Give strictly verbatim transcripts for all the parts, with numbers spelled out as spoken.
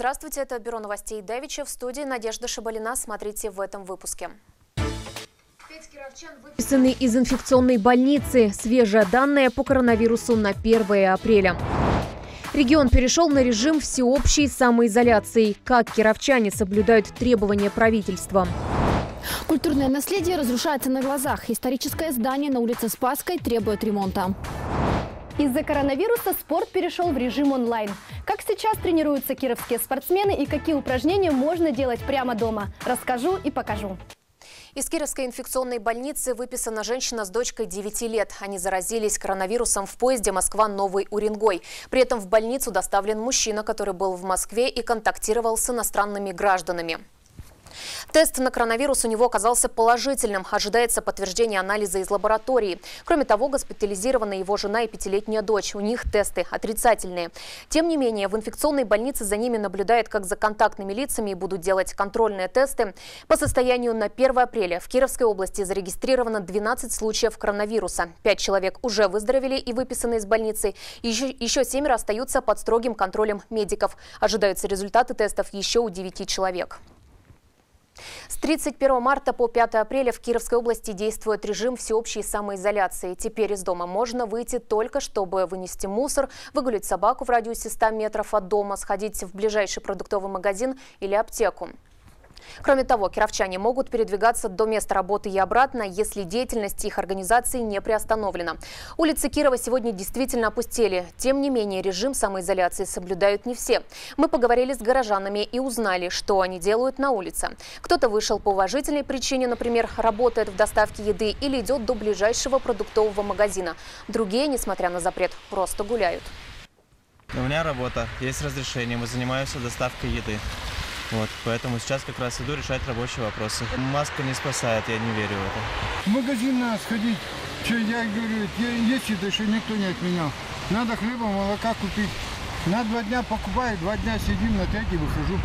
Здравствуйте, это Бюро новостей Давича. В студии Надежда Шабалина. Смотрите в этом выпуске. Выписаны из инфекционной больницы. Свежие данные по коронавирусу на первое апреля. Регион перешел на режим всеобщей самоизоляции. Как кировчане соблюдают требования правительства? Культурное наследие разрушается на глазах. Историческое здание на улице Спасской требует ремонта. Из-за коронавируса спорт перешел в режим онлайн. Как сейчас тренируются кировские спортсмены и какие упражнения можно делать прямо дома, расскажу и покажу. Из Кировской инфекционной больницы выписана женщина с дочкой девяти лет. Они заразились коронавирусом в поезде Москва-Новый Уренгой. При этом в больницу доставлен мужчина, который был в Москве и контактировал с иностранными гражданами. Тест на коронавирус у него оказался положительным. Ожидается подтверждение анализа из лаборатории. Кроме того, госпитализирована его жена и пятилетняя дочь. У них тесты отрицательные. Тем не менее, в инфекционной больнице за ними наблюдают как за контактными лицами и будут делать контрольные тесты. По состоянию на первое апреля в Кировской области зарегистрировано двенадцать случаев коронавируса. Пять человек уже выздоровели и выписаны из больницы. Еще, еще семеро остаются под строгим контролем медиков. Ожидаются результаты тестов еще у девяти человек. С тридцать первого марта по пятое апреля в Кировской области действует режим всеобщей самоизоляции. Теперь из дома можно выйти только, чтобы вынести мусор, выгулять собаку в радиусе ста метров от дома, сходить в ближайший продуктовый магазин или аптеку. Кроме того, кировчане могут передвигаться до места работы и обратно, если деятельность их организации не приостановлена. Улицы Кирова сегодня действительно опустели. Тем не менее, режим самоизоляции соблюдают не все. Мы поговорили с горожанами и узнали, что они делают на улице. Кто-то вышел по уважительной причине, например, работает в доставке еды или идет до ближайшего продуктового магазина. Другие, несмотря на запрет, просто гуляют. У меня работа, есть разрешение, мы занимаемся доставкой еды. Вот, поэтому сейчас как раз иду решать рабочие вопросы. Маска не спасает, я не верю в это. В магазин надо сходить. Что я говорю, есть еда, еще никто не отменял. Надо хлеба, молока купить. На два дня покупаю, два дня сидим, на третий выхожу.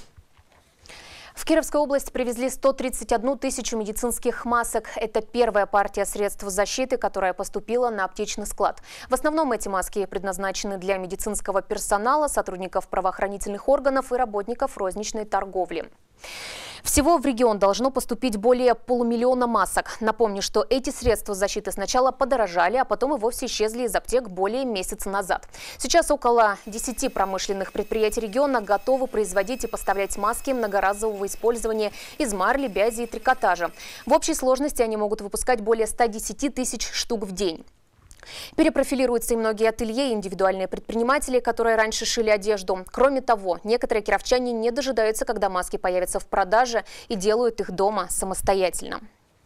В Кировскую область привезли сто тридцать одну тысячу медицинских масок. Это первая партия средств защиты, которая поступила на аптечный склад. В основном эти маски предназначены для медицинского персонала, сотрудников правоохранительных органов и работников розничной торговли. Всего в регион должно поступить более полумиллиона масок. Напомню, что эти средства защиты сначала подорожали, а потом и вовсе исчезли из аптек более месяца назад. Сейчас около десяти промышленных предприятий региона готовы производить и поставлять маски многоразового использования из марли, бязи и трикотажа. В общей сложности они могут выпускать более ста десяти тысяч штук в день. Перепрофилируются и многие ателье и индивидуальные предприниматели, которые раньше шили одежду. Кроме того, некоторые кировчане не дожидаются, когда маски появятся в продаже, и делают их дома самостоятельно.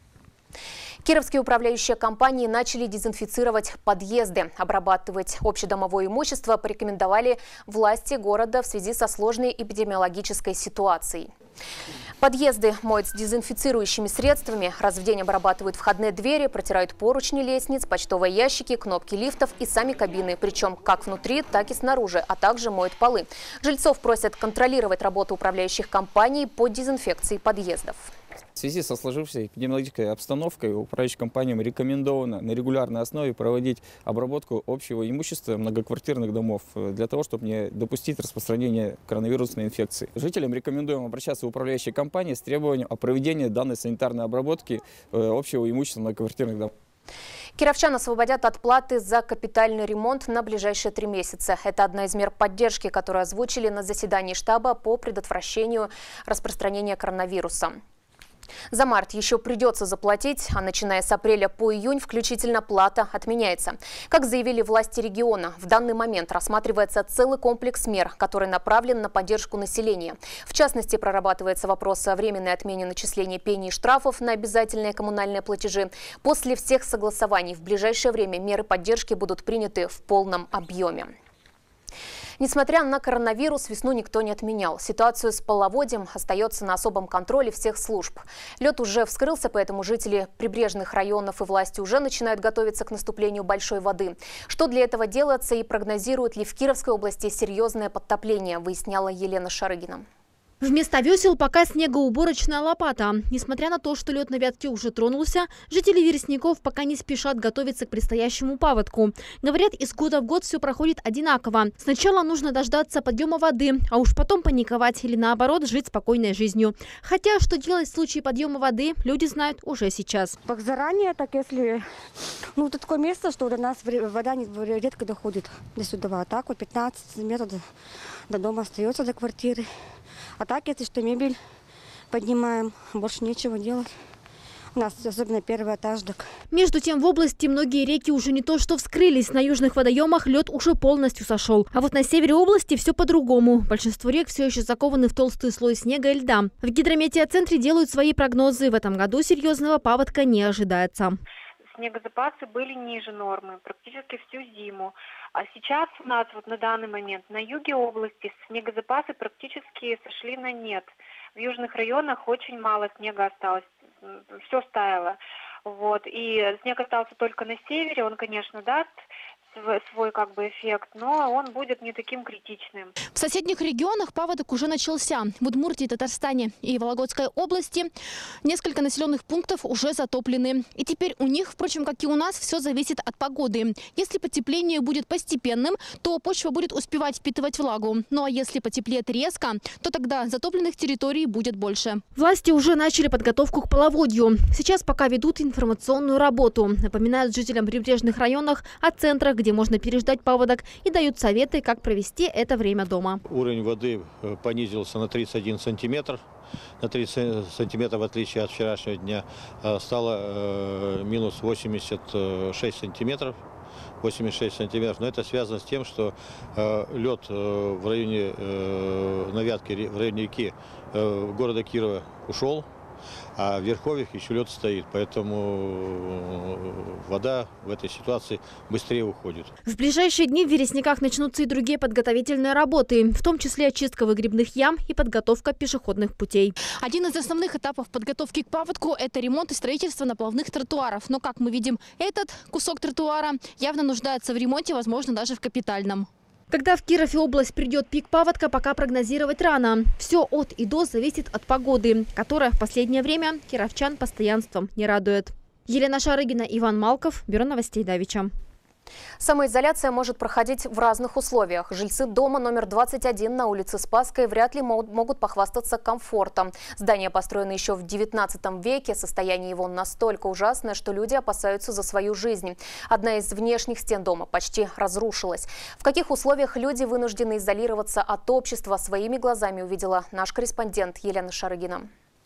Кировские управляющие компании начали дезинфицировать подъезды. Обрабатывать общедомовое имущество порекомендовали власти города в связи со сложной эпидемиологической ситуацией. Подъезды моют с дезинфицирующими средствами. Раз в день обрабатывают входные двери, протирают поручни лестниц, почтовые ящики, кнопки лифтов и сами кабины. Причем как внутри, так и снаружи, а также моют полы. Жильцов просят контролировать работу управляющих компаний по дезинфекции подъездов. В связи со сложившейся эпидемиологической обстановкой управляющим компаниям рекомендовано на регулярной основе проводить обработку общего имущества многоквартирных домов для того, чтобы не допустить распространения коронавирусной инфекции. Жителям рекомендуем обращаться в управляющие компании с требованием о проведении данной санитарной обработки общего имущества многоквартирных домов. Кировчан освободят от платы за капитальный ремонт на ближайшие три месяца. Это одна из мер поддержки, которую озвучили на заседании штаба по предотвращению распространения коронавируса. За март еще придется заплатить, а начиная с апреля по июнь включительно плата отменяется. Как заявили власти региона, в данный момент рассматривается целый комплекс мер, который направлен на поддержку населения. В частности, прорабатывается вопрос о временной отмене начисления пений и штрафов на обязательные коммунальные платежи. После всех согласований в ближайшее время меры поддержки будут приняты в полном объеме. Несмотря на коронавирус, весну никто не отменял. Ситуацию с половодьем остается на особом контроле всех служб. Лед уже вскрылся, поэтому жители прибрежных районов и власти уже начинают готовиться к наступлению большой воды. Что для этого делается и прогнозируют ли в Кировской области серьезное подтопление, выясняла Елена Шарыгина. Вместо весел пока снегоуборочная лопата. Несмотря на то, что лед на Вятке уже тронулся, жители Вересников пока не спешат готовиться к предстоящему паводку. Говорят, из года в год все проходит одинаково. Сначала нужно дождаться подъема воды, а уж потом паниковать или наоборот жить спокойной жизнью. Хотя, что делать в случае подъема воды, люди знают уже сейчас. Так заранее, так если... Ну, тут такое место, что до нас вода редко доходит до сюда. А так вот пятнадцать метров до, до дома остается, до квартиры. А так, если что, мебель поднимаем, больше нечего делать. У нас особенно первый этаж. Так. Между тем, в области многие реки уже не то что вскрылись. На южных водоемах лед уже полностью сошел. А вот на севере области все по-другому. Большинство рек все еще закованы в толстый слой снега и льда. В гидрометеоцентре делают свои прогнозы. В этом году серьезного паводка не ожидается. Снегозапасы были ниже нормы практически всю зиму. А сейчас у нас вот на данный момент на юге области снегозапасы практически сошли на нет. В южных районах очень мало снега осталось, все стаяло. Вот. И снег остался только на севере, он, конечно, даст свой, свой как бы эффект, но он будет не таким критичным. В соседних регионах паводок уже начался. В Удмуртии, Татарстане и Вологодской области несколько населенных пунктов уже затоплены. И теперь у них, впрочем, как и у нас, все зависит от погоды. Если потепление будет постепенным, то почва будет успевать впитывать влагу. Ну а если потеплеет резко, то тогда затопленных территорий будет больше. Власти уже начали подготовку к половодью. Сейчас пока ведут информационную работу. Напоминают жителям прибрежных районов о центрах, где можно переждать паводок, и дают советы, как провести это время дома. Уровень воды понизился на тридцать один сантиметр. На тридцать сантиметров, в отличие от вчерашнего дня, стало минус восемьдесят шесть сантиметров. восемьдесят шесть сантиметров. Но это связано с тем, что лед в районе, на Вятке, в районе реки города Кирова ушел. А в верховьях еще лед стоит, поэтому вода в этой ситуации быстрее уходит. В ближайшие дни в Вересниках начнутся и другие подготовительные работы, в том числе очистка выгребных ям и подготовка пешеходных путей. Один из основных этапов подготовки к паводку – это ремонт и строительство наплавных тротуаров. Но, как мы видим, этот кусок тротуара явно нуждается в ремонте, возможно, даже в капитальном. Когда в Киров и область придет пик паводка, пока прогнозировать рано. Все от и до зависит от погоды, которая в последнее время кировчан постоянством не радует. Елена Шарыгина, Иван Малков, Бюро новостей Давича. Самоизоляция может проходить в разных условиях. Жильцы дома номер двадцать один на улице Спасской вряд ли могут похвастаться комфортом. Здание построено еще в девятнадцатом веке. Состояние его настолько ужасное, что люди опасаются за свою жизнь. Одна из внешних стен дома почти разрушилась. В каких условиях люди вынуждены изолироваться от общества, своими глазами увидела наш корреспондент Елена Шарыгина.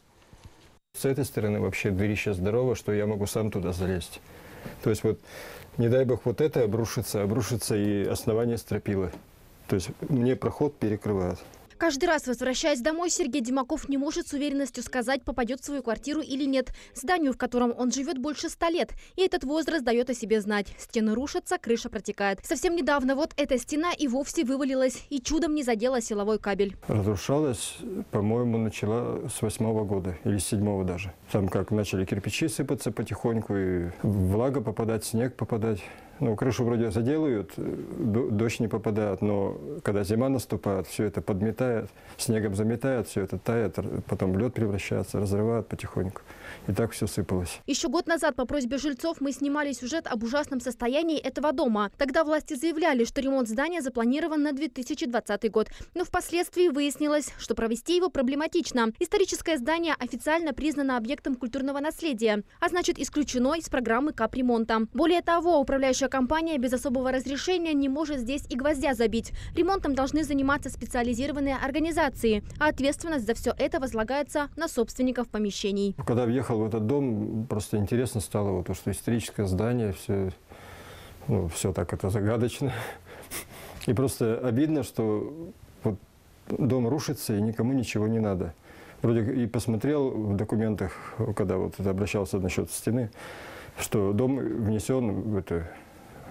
С этой стороны вообще дырище здорово, что я могу сам туда залезть. То есть вот, не дай бог, вот это обрушится, обрушится и основание стропила. То есть мне проход перекрывает. Каждый раз, возвращаясь домой, Сергей Димаков не может с уверенностью сказать, попадет в свою квартиру или нет. Зданию, в котором он живет, больше ста лет. И этот возраст дает о себе знать. Стены рушатся, крыша протекает. Совсем недавно вот эта стена и вовсе вывалилась, и чудом не задела силовой кабель. Разрушалась, по-моему, начала с восьмого года, или с седьмого даже. Там как начали кирпичи сыпаться потихоньку, и влага попадать, снег попадать. Ну, крышу вроде заделают, дождь не попадает, но когда зима наступает, все это подметает, снегом заметает, все это тает, потом в лед превращается, разрывает потихоньку. И так все сыпалось. Еще год назад по просьбе жильцов мы снимали сюжет об ужасном состоянии этого дома. Тогда власти заявляли, что ремонт здания запланирован на две тысячи двадцатый год. Но впоследствии выяснилось, что провести его проблематично. Историческое здание официально признано объектом культурного наследия, а значит исключено из программы капремонта. Более того, управляющая компания без особого разрешения не может здесь и гвоздя забить. Ремонтом должны заниматься специализированные организации, а ответственность за все это возлагается на собственников помещений. Когда въехал в этот дом, просто интересно стало, вот, то, что историческое здание, все, ну, все так это загадочно. И просто обидно, что вот дом рушится и никому ничего не надо. Вроде и посмотрел в документах, когда вот обращался насчет стены, что дом внесен в это,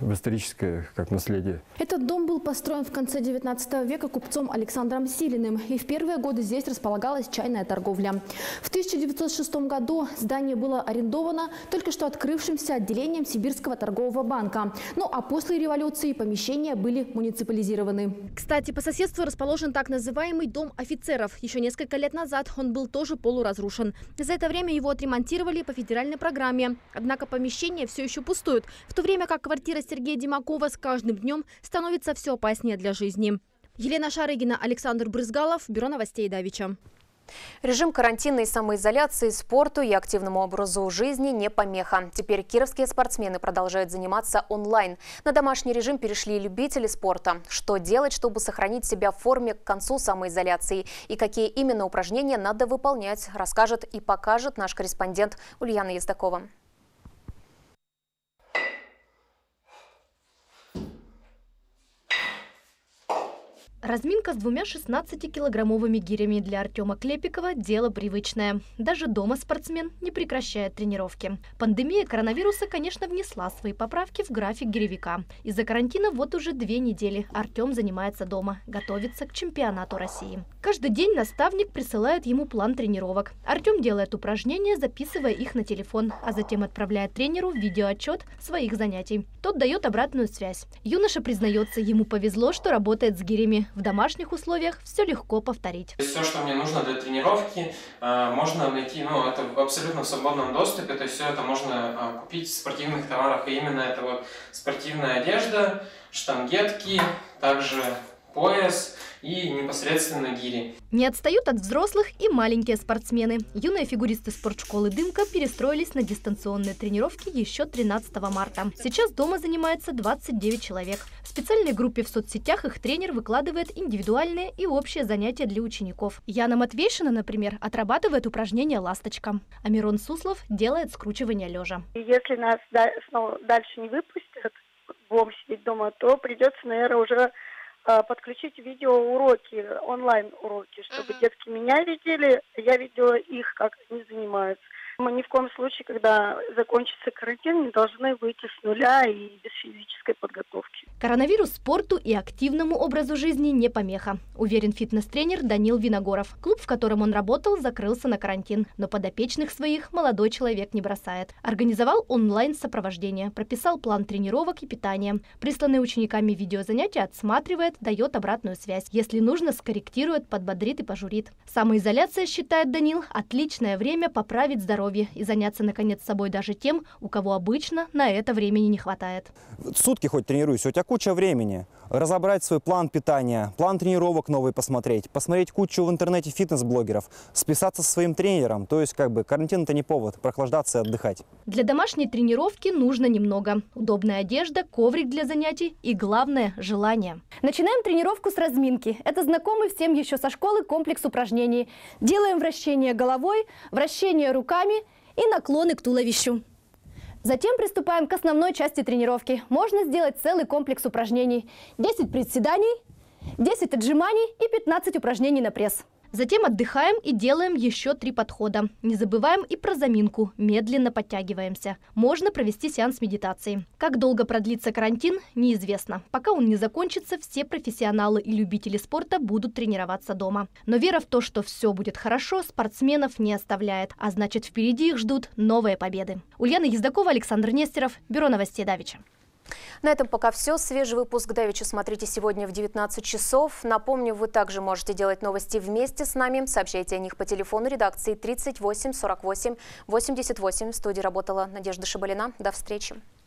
в историческое как наследие. Этот дом был построен в конце девятнадцатого века купцом Александром Силиным. И в первые годы здесь располагалась чайная торговля. В тысяча девятьсот шестом году здание было арендовано только что открывшимся отделением Сибирского торгового банка. Ну а после революции помещения были муниципализированы. Кстати, по соседству расположен так называемый дом офицеров. Еще несколько лет назад он был тоже полуразрушен. За это время его отремонтировали по федеральной программе. Однако помещения все еще пустуют, в то время как квартира Сергея Димакова с каждым днем становится все опаснее для жизни. Елена Шарыгина, Александр Брызгалов, Бюро новостей Давича. Режим карантинной самоизоляции спорту и активному образу жизни не помеха. Теперь кировские спортсмены продолжают заниматься онлайн. На домашний режим перешли любители спорта. Что делать, чтобы сохранить себя в форме к концу самоизоляции? И какие именно упражнения надо выполнять, расскажет и покажет наш корреспондент Ульяна Ездакова. Разминка с двумя шестнадцатикилограммовыми гирями для Артема Клепикова – дело привычное. Даже дома спортсмен не прекращает тренировки. Пандемия коронавируса, конечно, внесла свои поправки в график гиревика. Из-за карантина вот уже две недели Артем занимается дома, готовится к чемпионату России. Каждый день наставник присылает ему план тренировок. Артем делает упражнения, записывая их на телефон, а затем отправляет тренеру видеоотчет своих занятий. Тот дает обратную связь. Юноша признается, ему повезло, что работает с гирями. В домашних условиях все легко повторить. Все, что мне нужно для тренировки, можно найти, ну, это абсолютно в свободном доступе, то есть все это можно купить в спортивных товарах, и именно это вот спортивная одежда, штангетки, также пояс и непосредственно гири. Не отстают от взрослых и маленькие спортсмены. Юные фигуристы спортшколы «Дымка» перестроились на дистанционные тренировки еще тринадцатого марта. Сейчас дома занимается двадцать девять человек. В специальной группе в соцсетях их тренер выкладывает индивидуальные и общие занятия для учеников. Яна Матвейшина, например, отрабатывает упражнение «Ласточка». А Мирон Суслов делает скручивание лежа. Если нас снова дальше не выпустят, будем сидеть дома, то придется, наверное, уже подключить видеоуроки, онлайн-уроки, чтобы uh-huh. детки меня видели, я видела их, как они занимаются. Мы ни в коем случае, когда закончится карантин, не должны выйти с нуля и без физической подготовки. Коронавирус спорту и активному образу жизни не помеха, уверен фитнес-тренер Данил Виногоров. Клуб, в котором он работал, закрылся на карантин, но подопечных своих молодой человек не бросает. Организовал онлайн-сопровождение, прописал план тренировок и питания. Присланные учениками видеозанятия отсматривает, дает обратную связь. Если нужно, скорректирует, подбодрит и пожурит. Самоизоляция, считает Данил, отличное время поправить здоровье и заняться, наконец, собой даже тем, у кого обычно на это времени не хватает. Сутки хоть тренируюсь, у тебя куча времени. Разобрать свой план питания, план тренировок новый посмотреть, посмотреть кучу в интернете фитнес-блогеров, списаться со своим тренером. То есть, как бы, карантин – это не повод прохлаждаться и отдыхать. Для домашней тренировки нужно немного. Удобная одежда, коврик для занятий и, главное, желание. Начинаем тренировку с разминки. Это знакомый всем еще со школы комплекс упражнений. Делаем вращение головой, вращение руками и наклоны к туловищу. Затем приступаем к основной части тренировки. Можно сделать целый комплекс упражнений. десять приседаний, десять отжиманий и пятнадцать упражнений на пресс. Затем отдыхаем и делаем еще три подхода. Не забываем и про заминку. Медленно подтягиваемся. Можно провести сеанс медитации. Как долго продлится карантин, неизвестно. Пока он не закончится, все профессионалы и любители спорта будут тренироваться дома. Но вера в то, что все будет хорошо, спортсменов не оставляет. А значит, впереди их ждут новые победы. Ульяна Ездакова, Александр Нестеров, Бюро новостей Давича. На этом пока все. Свежий выпуск Давича смотрите сегодня в девятнадцать часов. Напомню, вы также можете делать новости вместе с нами. Сообщайте о них по телефону редакции тридцать восемь сорок восемь восемьдесят восемь. В студии работала Надежда Шабалина. До встречи.